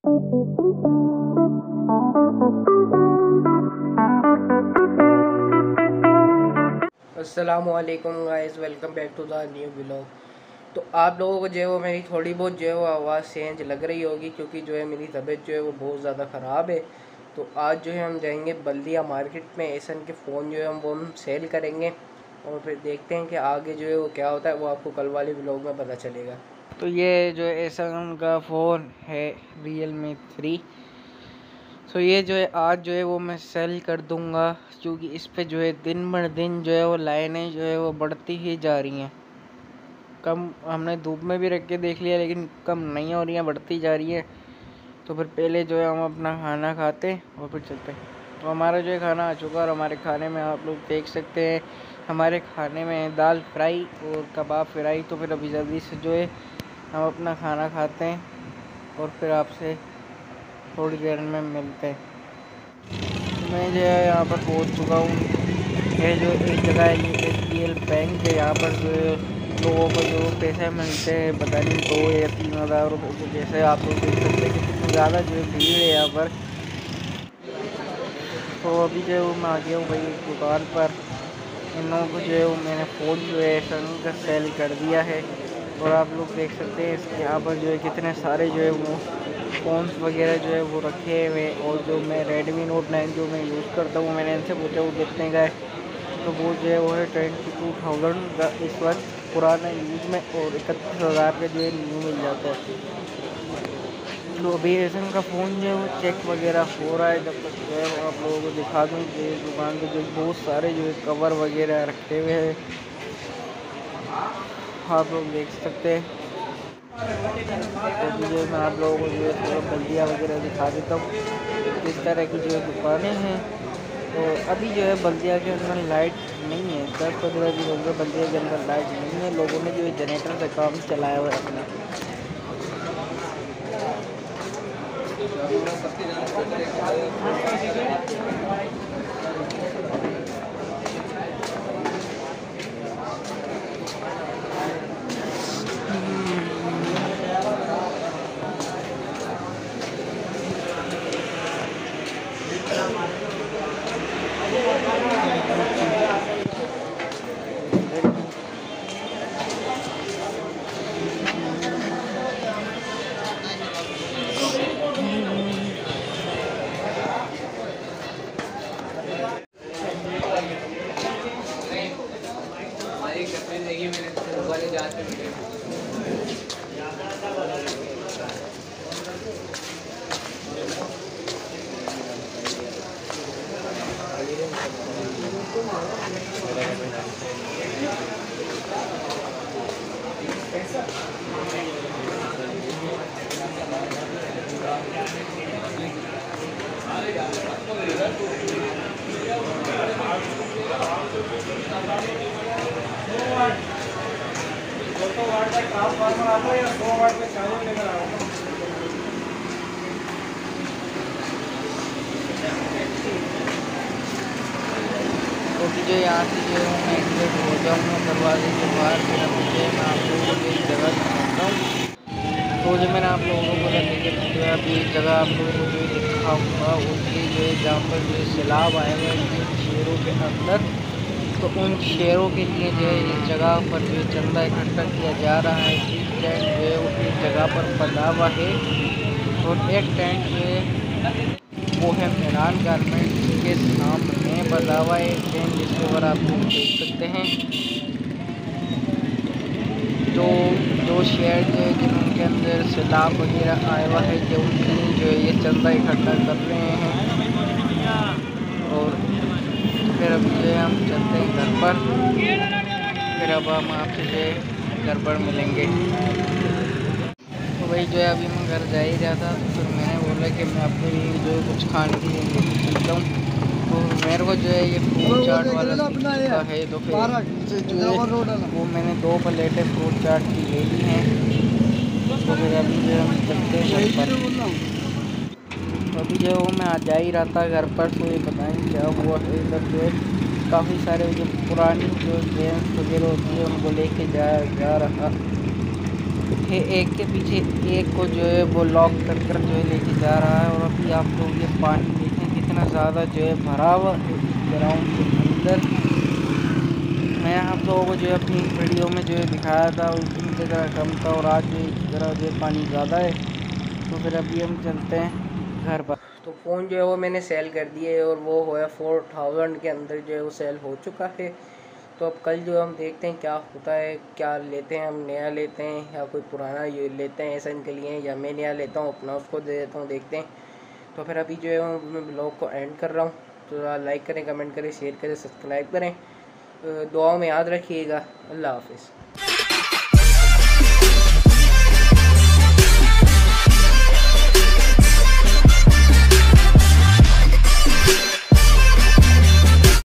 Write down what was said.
अस्सलामुअलैकुम guys, welcome back to the new vlog. तो आप लोगों को जो है वो मेरी थोड़ी बहुत जो है वो आवाज़ चेंज लग रही होगी, क्योंकि जो है मेरी तबीयत जो है वो बहुत ज़्यादा ख़राब है। तो आज जो है हम जाएंगे बल्दिया मार्केट में, एसन के फ़ोन जो है हम सेल करेंगे और फिर देखते हैं कि आगे जो है वो क्या होता है, वो आपको कल वाले व्लॉग में पता चलेगा। तो ये जो एसन का फ़ोन है Realme 3। तो ये जो है आज जो है वो मैं सेल कर दूंगा, क्योंकि इस पे जो है दिन ब दिन जो है वो लाइनें जो है वो बढ़ती ही जा रही हैं। कम हमने धूप में भी रख के देख लिया, लेकिन कम नहीं हो रही हैं, बढ़ती जा रही है। तो फिर पहले जो है हम अपना खाना खाते हैं और फिर चलते हैं। तो हमारा जो है खाना आ चुका है और हमारे खाने में आप लोग देख सकते हैं, हमारे खाने में दाल फ्राई और कबाब फ्राई। तो फिर अभी जल्दी से जो है हम अपना खाना खाते हैं और फिर आपसे थोड़ी देर में मिलते हैं। मैं जो है यहाँ पर पहुँच चुका हूँ। ये जो एक जगह है, ये SBL बैंक है। यहाँ पर जो है लोगों को जो पैसे मिलते हैं, पता नहीं 2 या 3 हज़ार रुपये को। जैसे आप लोग देख सकते हैं कितनी ज़्यादा जो है भीड़ है यहाँ पर। तो अभी जो है मैं आ गया हूँ भाई इस दुकान पर। इन लोगों को जो है वो मैंने फ़ोन जो है सन का सेल कर दिया है और आप लोग देख सकते हैं इसके यहाँ पर जो है कितने सारे जो है वो फ़ोन्स वगैरह जो है वो रखे हुए। और जो मैं Redmi Note 9 जो मैं यूज़ करता हूँ, मैंने इनसे पूछा वो कितने का है, तो वो जो है वो है 22,000 का इस वक्त पुराना यूज़ में, और 31,000 का जो है न्यू मिल जाता है। तो अभी एसन का फ़ोन जो है वो चेक वगैरह हो रहा है। जब तक जो है वो आप लोगों को दिखा दूँ कि दुकान पे जो बहुत सारे जो है कवर वगैरह रखे हुए हैं, आप लोग देख सकते हैं। तो जो मैं आप लोगों को जो है थोड़ा बल्दिया वगैरह दिखा देता हूँ किस तरह की जो है दुकानें हैं। तो अभी जो है बल्दिया के अंदर लाइट नहीं है, 10-15 दिन हो गए बल्दिया के अंदर लाइट नहीं है। लोगों ने जो है जनरेटर से काम चलाया हुआ है अपना। क्योंकि जो यहाँ से जो है मैं एग्जिट हो जाऊँगा दरवाजे के बाहर, फिर अभी जो है मैं आप लोगों को एक जगह दिखाता हूँ। तो जो मैंने आप लोगों को बोला लेकिन जो है अभी एक जगह आप लोगों को जो है दिखाऊँगा, उसकी जो है जहाँ पर जो है सैलाब आए हुए हैं शहरों के अंदर। तो उन शेयरों के लिए जो है इस जगह पर जो चंदा इकट्ठा किया जा रहा है। एक टेंट जो है वो इस जगह पर बना हुआ है और एक टेंट जो है वो है मीरान गारमेंट के सामने बना हुआ है टेंट, जिसके ऊपर आप लोग देख सकते हैं। तो जो शेयर जो है जिनके अंदर सैलाब वगैरह आया हुआ है, जो उनके लिए जो है ये चंदा इकट्ठा कर रहे हैं। और फिर अभी जो है हम चलते हैं घर पर, फिर अब हम आपसे जो है घर पर मिलेंगे। तो वही जो है अभी मैं घर जा ही रहा था, तो फिर मैंने बोला कि मैं आपके लिए जो है कुछ खाने के लिए लेके चलता हूँ। तो मेरे को जो है ये फ्रूट चाट वाला का है, तो फिर जो है वो मैंने 2 प्लेटें फ्रूट चाट की ले ली हैं। तो फिर अभी जो हम चलते हैं घर पर। तो अभी जो मैं आ जा ही रहा था घर पर, तो ये पता नहीं क्या हुआ है, इधर जो है काफ़ी सारे जो पुरानी जो गेम्स वगैरह होती है उनको लेके जा रहा है। एक के पीछे एक को जो है वो लॉक कर जो है लेके जा रहा है। और अभी आप लोग ये पानी देखें कितना ज़्यादा जो है भरा हुआ है ग्राउंड के अंदर। मैं आप लोगों को जो है अपनी वीडियो में जो है दिखाया था उस दिन की तरह कम था, और आज जो इस तरह जो है पानी ज़्यादा है। तो फिर अभी हम चलते हैं घर पर। तो फ़ोन जो है वो मैंने सेल कर दिए और वो हो है 4000 के अंदर जो है वो सेल हो चुका है। तो अब कल जो हम देखते हैं क्या होता है, क्या लेते हैं, हम नया लेते हैं या कोई पुराना ये लेते हैं ऐसा इनके लिए, या मैं नया लेता हूँ अपना उसको दे देता हूँ, देखते हैं। तो फिर अभी जो है मैं ब्लॉग को एंड कर रहा हूँ। तो लाइक करें, कमेंट करें, शेयर करें, सब्सक्राइब करें, दुआओं में याद रखिएगा। अल्लाह हाफिज़।